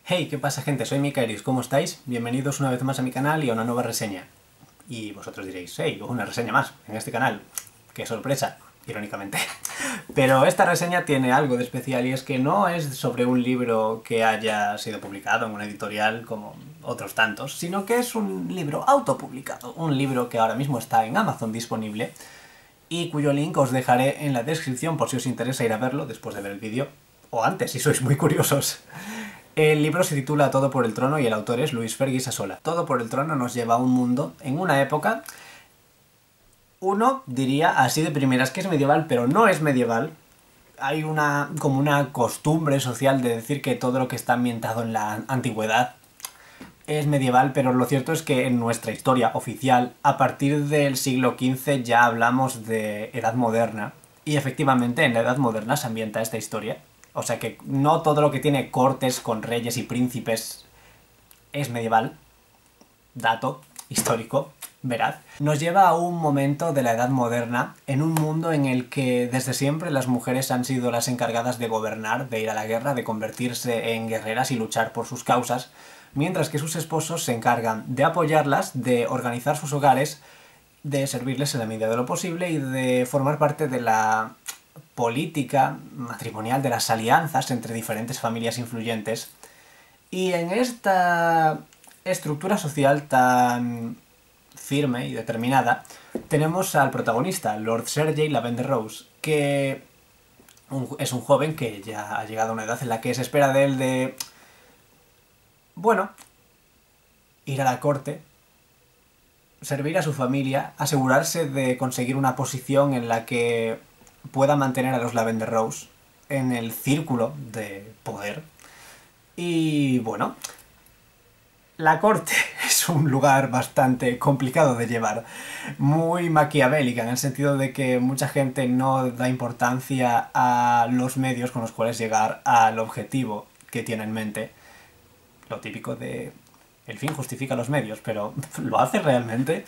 Hey, ¿qué pasa, gente? Soy Mikaelis, ¿cómo estáis? Bienvenidos una vez más a mi canal y a una nueva reseña. Y vosotros diréis, hey, una reseña más en este canal. ¡Qué sorpresa! Irónicamente. Pero esta reseña tiene algo de especial y es que no es sobre un libro que haya sido publicado en una editorial como otros tantos, sino que es un libro autopublicado. Un libro que ahora mismo está en Amazon disponible y cuyo link os dejaré en la descripción por si os interesa ir a verlo después de ver el vídeo, o antes, si sois muy curiosos. El libro se titula Todo por el Trono y el autor es Luis Ferguí Sassola. Todo por el Trono nos lleva a un mundo en una época, uno diría así de primeras que es medieval, pero no es medieval. Hay como una costumbre social de decir que todo lo que está ambientado en la antigüedad es medieval, pero lo cierto es que en nuestra historia oficial, a partir del siglo XV ya hablamos de Edad Moderna, y efectivamente en la Edad Moderna se ambienta esta historia. O sea que no todo lo que tiene cortes con reyes y príncipes es medieval. Dato histórico, veraz. Nos lleva a un momento de la Edad Moderna, en un mundo en el que desde siempre las mujeres han sido las encargadas de gobernar, de ir a la guerra, de convertirse en guerreras y luchar por sus causas, mientras que sus esposos se encargan de apoyarlas, de organizar sus hogares, de servirles en la medida de lo posible y de formar parte de la política matrimonial, de las alianzas entre diferentes familias influyentes. Y en esta estructura social tan firme y determinada tenemos al protagonista, Lord Sergey Lavender Rose, que es un joven que ya ha llegado a una edad en la que se espera de él de, bueno, ir a la corte, servir a su familia, asegurarse de conseguir una posición en la que pueda mantener a los Lavender Rose en el círculo de poder. Y bueno, la corte es un lugar bastante complicado de llevar, muy maquiavélica, en el sentido de que mucha gente no da importancia a los medios con los cuales llegar al objetivo que tiene en mente. Lo típico de el fin justifica los medios, pero ¿lo hace realmente?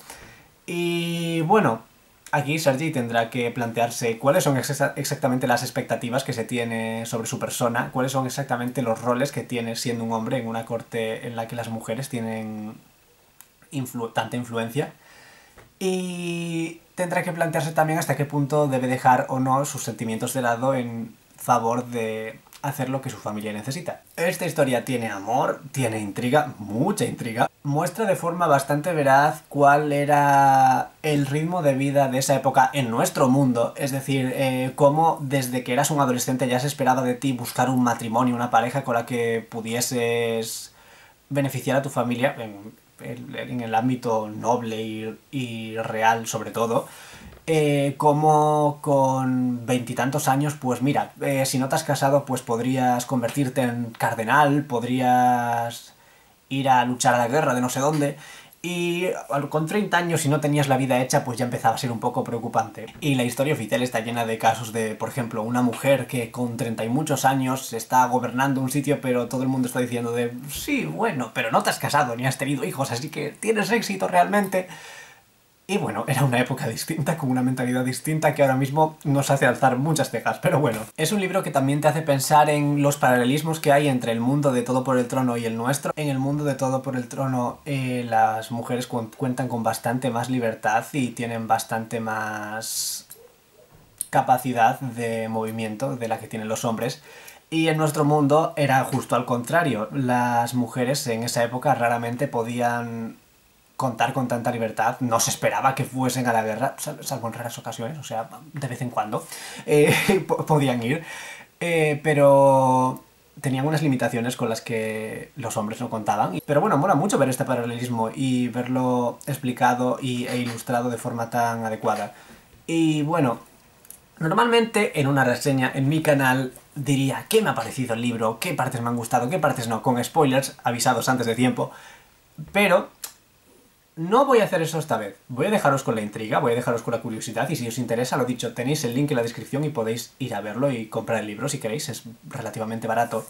Y bueno, aquí Sergi tendrá que plantearse cuáles son exactamente las expectativas que se tiene sobre su persona, cuáles son exactamente los roles que tiene siendo un hombre en una corte en la que las mujeres tienen tanta influencia, y tendrá que plantearse también hasta qué punto debe dejar o no sus sentimientos de lado en favor de hacer lo que su familia necesita. Esta historia tiene amor, tiene intriga, mucha intriga. Muestra de forma bastante veraz cuál era el ritmo de vida de esa época en nuestro mundo, es decir, cómo desde que eras un adolescente ya se esperaba de ti buscar un matrimonio, una pareja con la que pudieses beneficiar a tu familia en el ámbito noble y real sobre todo. Como con veintitantos años, pues mira, si no te has casado, pues podrías convertirte en cardenal, podrías ir a luchar a la guerra de no sé dónde, y con 30 años, si no tenías la vida hecha, pues ya empezaba a ser un poco preocupante. Y la historia oficial está llena de casos de, por ejemplo, una mujer que con 30 y muchos años está gobernando un sitio, pero todo el mundo está diciendo de, sí, bueno, pero no te has casado ni has tenido hijos, así que tienes éxito realmente. Y bueno, era una época distinta, con una mentalidad distinta que ahora mismo nos hace alzar muchas cejas, pero bueno. Es un libro que también te hace pensar en los paralelismos que hay entre el mundo de Todo por el Trono y el nuestro. En el mundo de Todo por el Trono las mujeres cuentan con bastante más libertad y tienen bastante más capacidad de movimiento de la que tienen los hombres. Y en nuestro mundo era justo al contrario. Las mujeres en esa época raramente podían contar con tanta libertad, no se esperaba que fuesen a la guerra, salvo en raras ocasiones, o sea, de vez en cuando podían ir, pero tenían unas limitaciones con las que los hombres no contaban. Pero bueno, mola mucho ver este paralelismo y verlo explicado e ilustrado de forma tan adecuada. Y bueno, normalmente en una reseña en mi canal diría qué me ha parecido el libro, qué partes me han gustado, qué partes no, con spoilers avisados antes de tiempo, pero no voy a hacer eso esta vez. Voy a dejaros con la intriga, voy a dejaros con la curiosidad, y si os interesa, lo dicho, tenéis el link en la descripción y podéis ir a verlo y comprar el libro si queréis, es relativamente barato.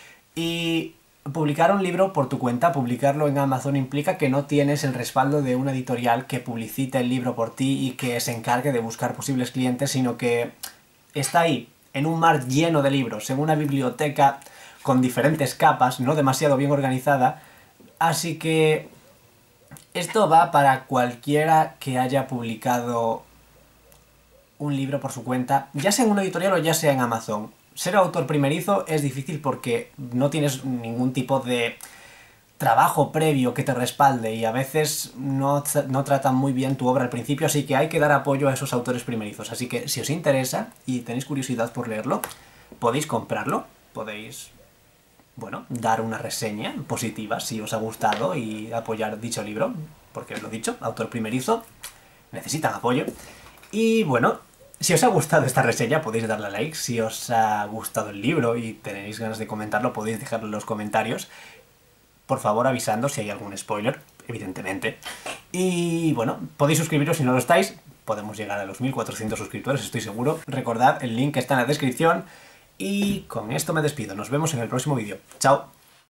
Y publicar un libro por tu cuenta, publicarlo en Amazon, implica que no tienes el respaldo de una editorial que publicite el libro por ti y que se encargue de buscar posibles clientes, sino que está ahí, en un mar lleno de libros, en una biblioteca con diferentes capas, no demasiado bien organizada, así que esto va para cualquiera que haya publicado un libro por su cuenta, ya sea en una editorial o ya sea en Amazon. Ser autor primerizo es difícil porque no tienes ningún tipo de trabajo previo que te respalde y a veces no tratan muy bien tu obra al principio, así que hay que dar apoyo a esos autores primerizos. Así que si os interesa y tenéis curiosidad por leerlo, podéis comprarlo, podéis, bueno, dar una reseña positiva si os ha gustado y apoyar dicho libro, porque os lo he dicho, autor primerizo, necesitan apoyo. Y bueno, si os ha gustado esta reseña podéis darle a like, si os ha gustado el libro y tenéis ganas de comentarlo podéis dejarlo en los comentarios. Por favor, avisando si hay algún spoiler, evidentemente. Y bueno, podéis suscribiros si no lo estáis. Podemos llegar a los 1400 suscriptores, estoy seguro. Recordad, el link está en la descripción. Y con esto me despido. Nos vemos en el próximo vídeo. ¡Chao!